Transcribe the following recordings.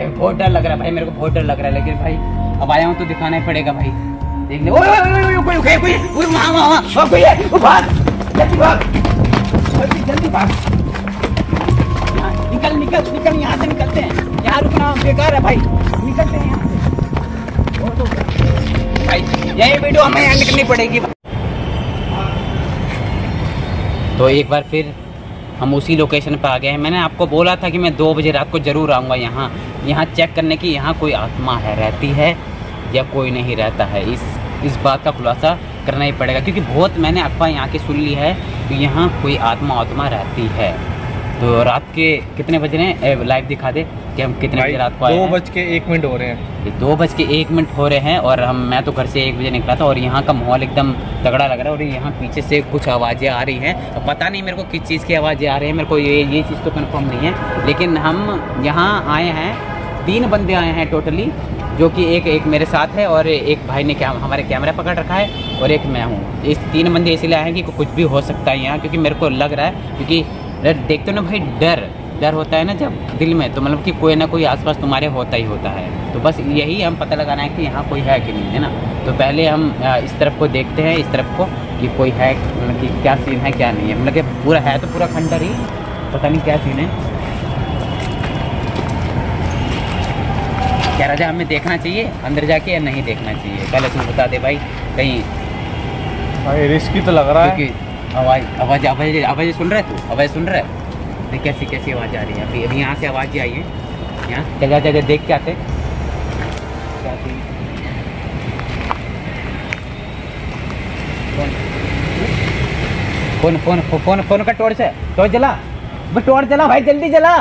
बहुत डर लग रहा है भाई, मेरे को बहुत डर लग रहा है, लेकिन भाई अब आया हूँ तो दिखाना ही पड़ेगा भाई। देख ले, कोई भाग, जल्दी भाग, निकल यहाँ से, निकलते हैं, यहाँ रुकना बेकार है भाई, निकलते हैं यहाँ से भाई, यही वीडियो हमें एंड करनी पड़ेगी। तो एक बार फिर हम उसी लोकेशन पर आ गए हैं। मैंने आपको बोला था कि मैं 2 बजे रात को ज़रूर आऊँगा यहाँ चेक करने की यहाँ कोई आत्मा रहती है या कोई नहीं रहता है। इस बात का खुलासा करना ही पड़ेगा, क्योंकि बहुत मैंने अफवाह यहाँ की सुन ली है कि यहाँ कोई आत्मा रहती है। तो रात के कितने बज रहे हैं, लाइव दिखा दे कि हम कितने बजे रात को आए हैं। 2:01 हो रहे हैं। 2:01 हो रहे हैं और मैं तो घर से 1 बजे निकला था और यहाँ का माहौल एकदम तगड़ा लग रहा है। और यहाँ पीछे से कुछ आवाज़ें आ रही हैं, तो पता नहीं मेरे को किस चीज़ की आवाज़ें आ रही हैं, मेरे को ये चीज़ तो कंफर्म नहीं है। लेकिन हम यहाँ आए हैं, 3 बंदे आए हैं टोटली, जो कि एक मेरे साथ है और एक भाई ने हमारे कैमरा पकड़ रखा है और एक मैं हूँ। इस 3 बंदे इसलिए आए हैं कि कुछ भी हो सकता है यहाँ, क्योंकि मेरे को लग रहा है, क्योंकि देखते हो ना भाई, डर होता है ना जब दिल में, तो मतलब कि कोई ना कोई आसपास तुम्हारे होता ही होता है। तो बस यही हम पता लगाना है कि यहाँ कोई है कि नहीं, है ना। तो पहले हम इस तरफ को देखते हैं, इस तरफ को कि कोई है, मतलब कि क्या सीन है क्या नहीं है। मतलब कि पूरा है तो पूरा खंडर ही, पता नहीं क्या सीन है। क्या राजा हमें देखना चाहिए अंदर जाके या नहीं देखना चाहिए, पहले तू बता दे भाई। कहीं भाई रिस्की तो लग रहा है। आवाज़ सुन रहा है तू, आवाज़ सुन रहा है, देख कैसी आवाज़ आ रही है। अभी यहाँ से आवाज़ आई है, यहाँ जगह देख के आते फोन का टॉर्च जला भाई, जल्दी जला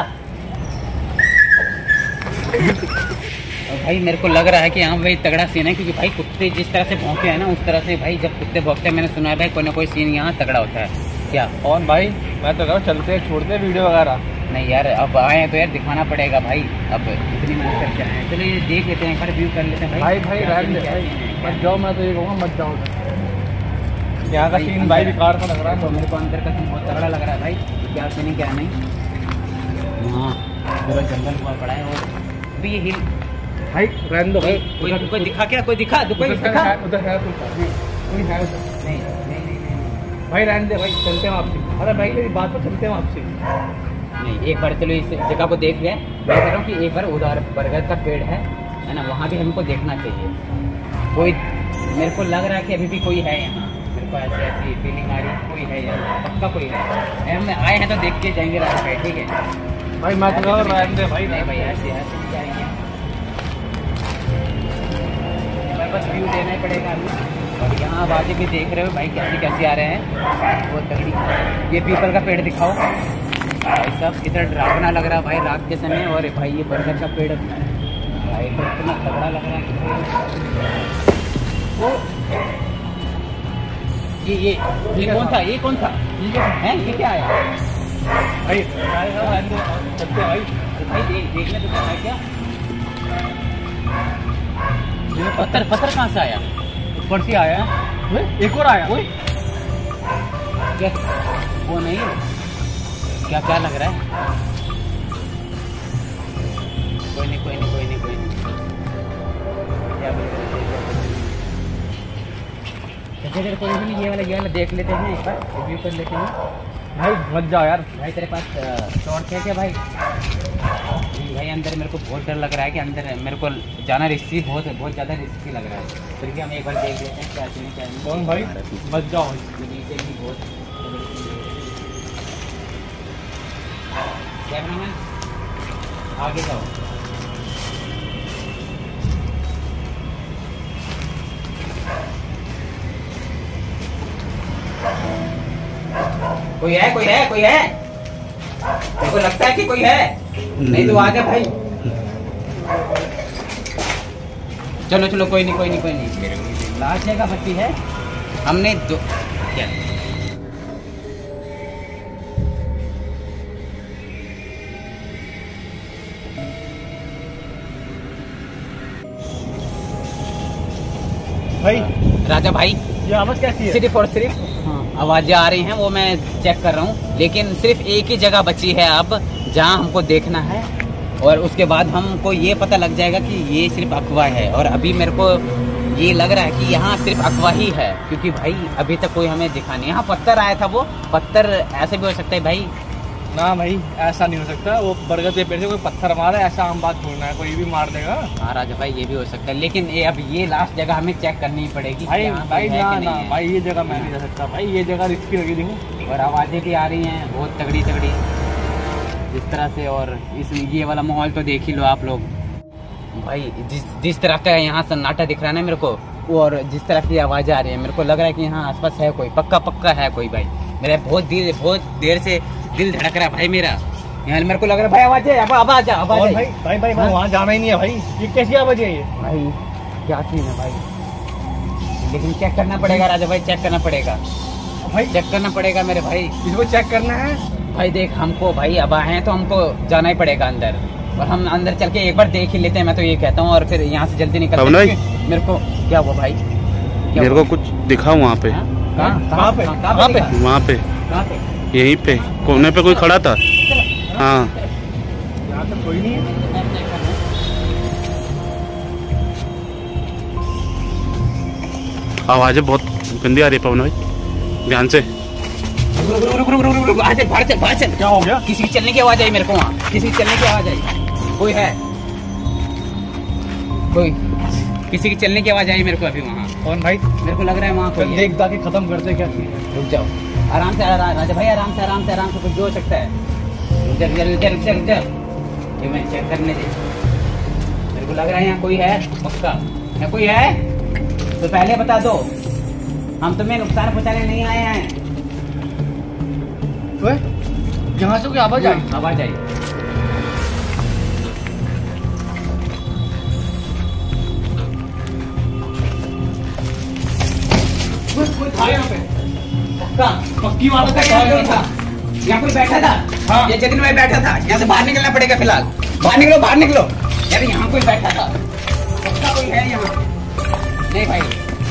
भाई। मेरे को लग रहा है कि यहाँ भाई तगड़ा सीन है, क्योंकि भाई कुत्ते जिस तरह से भौंके हैं ना, उस तरह से भाई जब कुत्ते भौंकते हैं, मैंने सुना है भाई कोई ना कोई सीन यहाँ तगड़ा होता है। क्या कौन भाई, मैं तो कह रहा हूँ चलते छोड़ते वीडियो वगैरह। नहीं यार, अब आए हैं तो यार दिखाना पड़ेगा भाई, अब इतनी मेहनत करके आए हैं। चलो ये देख लेते हैं, एक बार व्यू कर लेते हैं भाई। मत जाओ, मैं तो ये कहूँगा मत जाओ। यहाँ का सीन भाई बेकार का लग रहा है। तो मेरे को अंदर का सीन बहुत तगड़ा लग रहा है भाई, क्या सीन क्या नहीं। हाँ पूरा जंगल हुआ पड़ा है और अभी ये हिल भाई रहने दो भाई। कोई दिखा क्या, कोई दिखा उधर है कोई है नहीं भाई, रहने दे भाई, चलते हैं वापसी। अरे भाई मेरी बात पर चलते हैं वापसी। नहीं एक बार चलो इस जगह को देख लिया, मैं कह रहा हूँ कि एक बार उधर बरगद का पेड़ है ना, वहाँ भी हमको देखना चाहिए। कोई मेरे को लग रहा है कि अभी भी कोई है यहाँ, मेरे को ऐसी फीलिंग आ रही है कोई है यहाँ, पक्का कोई है। हम आए हैं तो देख के जाएंगे रात पे, ठीक है भाई। मैं तो रहने दे भाई। नहीं भाई ऐसे जाएंगे, बस व्यू देना ही पड़ेगा अभी। और यहाँ आवाज़ें भी देख रहे हो भाई कैसी आ रहे हैं, बहुत तगड़ी। ये पीपल का पेड़ दिखाओ भाई साहब, कितना डरावना लग रहा है भाई रात के समय। और भाई ये बरगद का पेड़ भाई तो इतना तगड़ा लग रहा है। ये कौन था है, ये क्या आया भाई? चलते भाई, देखने तो है क्या, पत्थर कहाँ से आया, ऊपर से आया। एक और आया क्या, वो नहीं क्या लग रहा है। कोई नहीं कोई नहीं, ये वाला देख लेते हैं, एक बार रिव्यू कर लेते हैं। भाई मत जाओ यार। भाई तेरे पास टॉर्च है क्या भाई? भाई अंदर मेरे को बहुत डर लग रहा है कि अंदर मेरे को जाना रिस्की, बहुत ज़्यादा रिस्की लग रहा है। फिर भी हम एक बार देख लेते हैं क्या चीज़ क्या नहीं। कौन भाई, मत जाओ। नीचे भी बहुत कैमरामैन आगे जाओ। कोई है मेरे को लगता है कि कोई है, नहीं तो आ जा भाई। चलो कोई नहीं। लास्ट जगह बची है, हमने दो क्या भाई राजा भाई, ये आवाज़ कैसी है? सिर्फ और सिर्फ आवाज़ें आ रही हैं, वो मैं चेक कर रहा हूँ। लेकिन सिर्फ एक ही जगह बची है अब जहाँ हमको देखना है, और उसके बाद हमको ये पता लग जाएगा कि ये सिर्फ अफवाह है। और अभी मेरे को ये लग रहा है कि यहाँ सिर्फ अफवाह ही है, क्योंकि भाई अभी तक कोई हमें दिखा नहीं। यहाँ पत्थर आया था, वो पत्थर ऐसे भी हो सकता है भाई। ना भाई ऐसा नहीं हो सकता, वो बरगद के पेड़ से कोई पत्थर मारा, ऐसा आम बात थोड़ा है, कोई भी मार देगा। हाँ राजा भाई ये भी हो सकता है, लेकिन अब ये लास्ट जगह हमें चेक करनी पड़ेगी। भाई भाई ना ना है। भाई ये जगह मैं नहीं जा सकता भाई, ये जगह रिस्की लगी देखो। और आवाज़ें भी आ रही हैं बहुत तगड़ी तगड़ी जिस तरह से। और इस ये वाला माहौल तो देख ही लो आप लोग भाई, जिस तरह का यहाँ सन्नाटा दिख रहा है ना मेरे को, और जिस तरह की आवाज़ें आ रही है, मेरे को लग रहा है कि यहाँ आसपास है कोई, पक्का है कोई भाई। मेरा बहुत देर से दिल धड़क रहा है भाई मेरा। यहाँ मेरे को लग रहा है भाई आवाज़ है भाई वहाँ जाना ही नहीं है भाई, ये कैसी आवाज़ है ये भाई, क्या सीन है भाई। लेकिन चेक करना पड़ेगा राजा भाई, चेक करना पड़ेगा भाई, चेक करना पड़ेगा मेरे भाई। इसको चेक करना है भाई। देख हमको भाई अब आए हैं तो हमको जाना ही पड़ेगा अंदर, और हम अंदर चल के एक बार देख ही लेते हैं, मैं तो ये कहता हूँ। और फिर यहाँ से जल्दी निकलते हैं। मेरे को क्या हुआ भाई, मेरे को कुछ दिखा वहाँ पे। कहाँ पे वहाँ पे यहीं पे कोने पे कोई खड़ा था। हाँ यहाँ तो कोई नहीं है। आवाज़ें बहुत गंदी आ रही है पवन भाई, ध्यान से। बाहर चल। क्या हो गया? किसी की चलने की आवाज आई मेरे को, वहाँ किसी की चलने की आवाज आई। कोई है, कोई किसी की चलने की आवाज आई मेरे को अभी वहाँ। कौन भाई? मेरे को लग रहा है वहाँ कोई है। देख ताकि खत्म करते क्या। रुक जाओ, आराम से राजा भाई, आराम से कुछ भी हो सकता है। रुक जा, ये मैं चेक करने दे। मेरे को लग रहा है यहाँ कोई है, पक्का यहाँ कोई है तो पहले बता दो, हम तुम्हें नुकसान पहुँचाने नहीं आए हैं। यहाँ से कोई आवाज आई? आवाज आई। कोई था यहाँ पे? पक्की बात है, यहाँ कोई बैठा था। हाँ। ये जगन में बैठा था, यहाँ से बाहर निकलना पड़ेगा फिलहाल। बाहर निकलो यार, यहाँ कोई बैठा था, पक्का कोई है यहाँ। नहीं भाई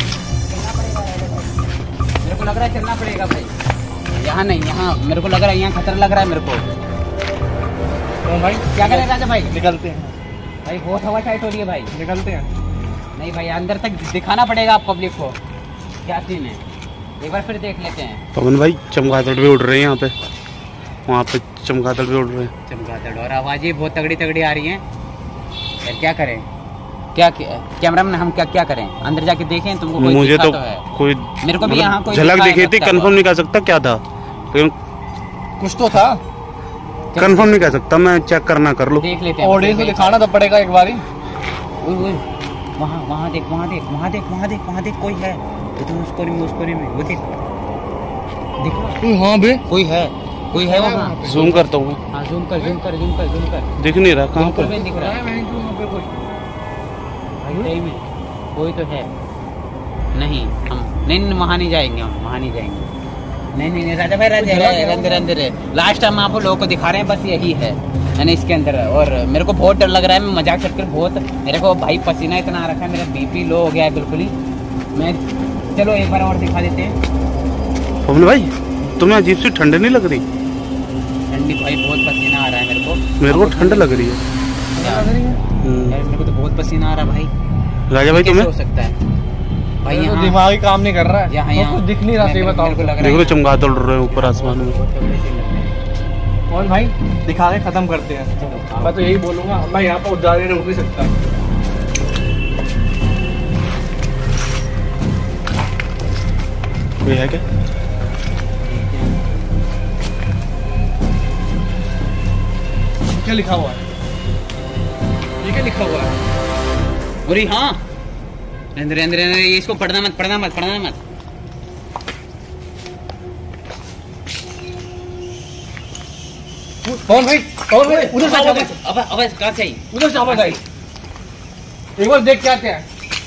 मेरे को लग रहा है चलना पड़ेगा भाई, यहाँ नहीं, यहाँ मेरे को लग रहा है यहाँ खतरा लग रहा है मेरे को। तो भाई क्या करें राजा भाई? निकलते हैं भाई, बहुत हवा टाइट हो रही है भाई। निकलते हैं। नहीं भाई अंदर तक दिखाना पड़ेगा आप पब्लिक को क्या सीन है, एक बार फिर देख लेते हैं। पवन भाई चमगादड़ भी उड़ रहे हैं यहाँ पे, वहाँ पे चमगादड़ भी उड़ रहे हैं। चमगादड़ और आवाज़ें बहुत तगड़ी आ रही हैं यार, क्या करें? क्या कैमरामैन हम क्या करें? अंदर जाके देखें तुमको कोई मुझे तो है? कोई मेरे को भी यहाँ कोई झलक दिखी थी, कंफर्म नहीं कर सकता क्या था, लेकिन कुछ तो था, कंफर्म नहीं कर सकता मैं, चेक करना कर लो। देख लेते हैं, ऑडियंस को दिखाना तो पड़ेगा एक बारी। वहाँ देख कोई है, तो तुम उसको नहीं वो देख हाँ बे कोई है वहाँ। जूम करता हूँ, हाँ जूम कर। दिख नहीं रहा कहाँ पर। दिख रहा है कोई तो है। नहीं हम नहीं वहाँ नहीं जाएंगे, हम वहाँ नहीं जाएंगे। नहीं राजा भाई, अंदर लास्ट टाइम आप लोगों को दिखा रहे हैं, बस यही है यानी इसके अंदर। और मेरे को बहुत डर लग रहा है, मैं मजाक करके बहुत, मेरे को भाई पसीना इतना आ रखा है, मेरा बीपी लो हो गया है बिल्कुल ही। मैं चलो एक बार और दिखा देते हैं। पवन भाई तुम्हें अजीब सी ठंड नहीं लग रही? ठंडी भाई, बहुत पसीना आ रहा है मेरे को ठंड लग रही है यार, मेरे को तो बहुत पसीना आ रहा है भाई। राजा भाई तुम्हें? हो सकता है भाई, तो यहाँ दिमाग ही काम नहीं कर रहा है, यहाँ कुछ दिख नहीं रहा। सही बताओ, देखो चमगादड़ उड़ रहे हैं ऊपर आसमान में। कौन भाई? दिखा के खत्म करते हैं। मैं तो यही बोलूंगा, मैं यहाँ पर जा रुक नहीं सकता। कोई है क्या? क्या लिखा हुआ है? ये क्या लिखा हुआ है? अरे हाँ, अंदर ये इसको पढ़ना मत। कौन भाई? उधर से आवाज कहाँ से आई? उधर से आवाज आई। एक बार देख क्या है।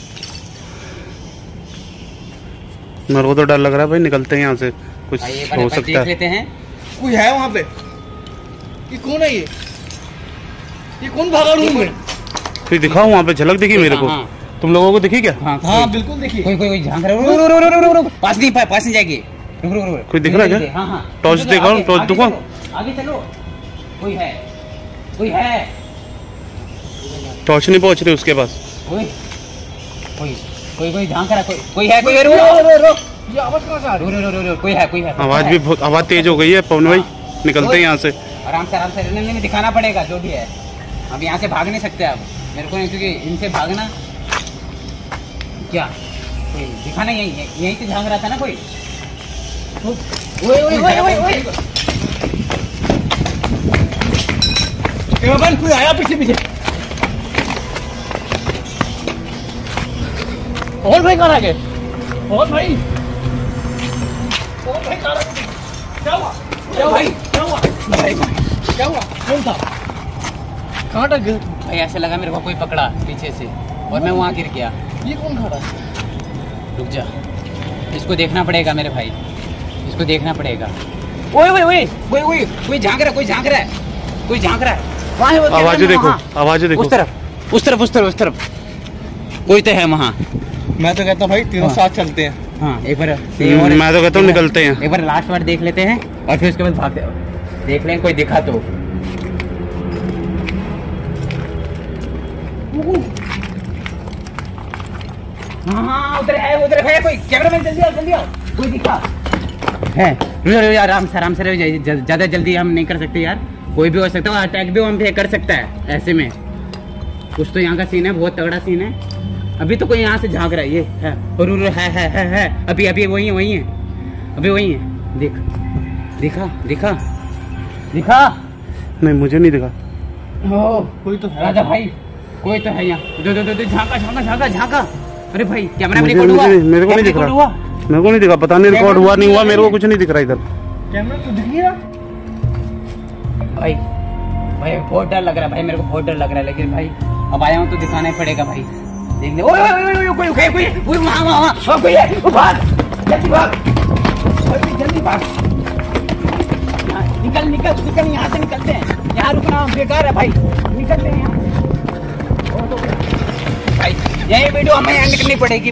मेरे को तो डर लग रहा है भाई, निकलते हैं यहाँ से, कुछ हो सकता देख है। लेते हैं। कोई है वहाँ पे? ये कौन है? ये कौन भागा रूम में? फिर दिखाओ वहाँ पे, झलक दिखी मेरे को। तुम लोगों को दिखी क्या? हाँ बिल्कुल दिखी। कोई झांक रहा है। पास नहीं जाएगी। रुक। कोई दिख रहा है क्या? हाँ। टॉर्च दिखाओ, टॉर्च दिखाओ। आगे चलो। कोई है। टॉर्च नहीं पहुंच रही उसके पास। कोई कोई कोई कोई झांक रहा, कोई है, कोई रो। ये आवाज कहाँ से आ रही है? रो, कोई है। आवाज भी बहुत आवाज तेज हो गई है पवन भाई, निकलते हैं यहाँ से। आराम से नहीं दिखाना पड़ेगा जो भी है। अब यहाँ से भाग नहीं सकते अब मेरे को, क्योंकि इनसे भागना क्या, कोई दिखाना यहीं से झांक रहा था ना कोई। कोई आया पीछे। और भाई कहाँ आ गए? और भाई कहाँ आ गए? क्या हुआ? कौन था? कहाँ तक गए? भाई ऐसे लगा मेरे को कोई पकड़ा पीछे से और मैं वहाँ गिर गया। ये कौन खड़ा है? रुक जा, इसको देखना पड़ेगा मेरे भाई, इसको देखना पड़ेगा। ओए कोई झांक रहा है। वहाँ है वो, आवाजें देखो, आवाजें देखो। उस तरफ कोई तो है वहाँ। मैं तो कहता हूँ भाई तीनों साथ चलते हैं। हाँ एक बार मैं तो कहता हूँ निकलते हैं। एक बार लास्ट बार देख लेते हैं और फिर उसके बाद भागते देख लें कोई दिखा तो। हाँ उधर है कोई। कैमरामैन जल्दी आओ, कोई दिखा है। आराम से ज्यादा जल्दी हम नहीं कर सकते यार, कोई भी हो सकता है, अटैक भी हम पे कर सकता है ऐसे में। कुछ तो यहाँ का सीन है, बहुत तगड़ा सीन है। अभी तो कोई यहाँ से झांक रहा है, ये है अभी वही है, अभी वही है। दिखा नहीं मुझे नहीं दिखा। कोई तो है राजा भाई, कोई तो है यहाँ। जो झांका। अरे भाई कैमरा में मेरे को नहीं दिख रहा, मेरे को नहीं दिखा, पता नहीं रिकॉर्ड हुआ नहीं हुआ, मेरे को कुछ नहीं दिख रहा इधर। कैमरा तो दिख नहीं रहा भाई बहुत डर लग रहा है भाई, मेरे को बहुत डर लग रहा है। लेकिन भाई अब आया हूँ तो दिखाना ही पड़ेगा भाई। देख ले, कोई वहाँ कोई है, भाग जल्दी भाग। निकल यहाँ से निकलते हैं, यहाँ रुकना बेकार है भाई, निकलते हैं यहाँ। भाई यही वीडियो हमें एंड करनी पड़ेगी।